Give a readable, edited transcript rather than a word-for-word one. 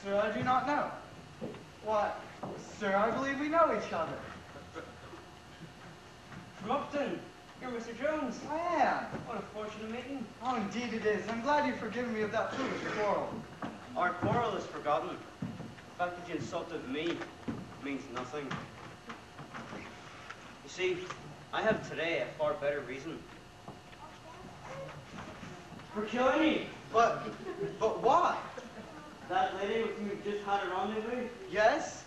Sir, I do not know. Why, sir, I believe we know each other. From Upton. You're Mr. Jones. I am. What a fortunate meeting. Oh, indeed it is. I'm glad you've forgiven me of that foolish quarrel. Our quarrel is forgotten. The fact that you insulted me means nothing. You see, I have today a far better reason for killing you. But why? That lady with whom you just had a rendezvous? Yes?